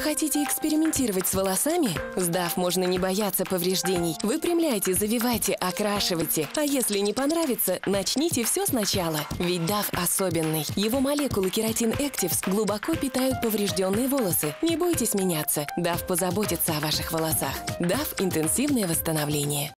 Хотите экспериментировать с волосами? С DAF можно не бояться повреждений. Выпрямляйте, завивайте, окрашивайте. А если не понравится, начните все сначала. Ведь DAF особенный. Его молекулы Keratin Actives глубоко питают поврежденные волосы. Не бойтесь меняться. DAF позаботится о ваших волосах. DAF – интенсивное восстановление.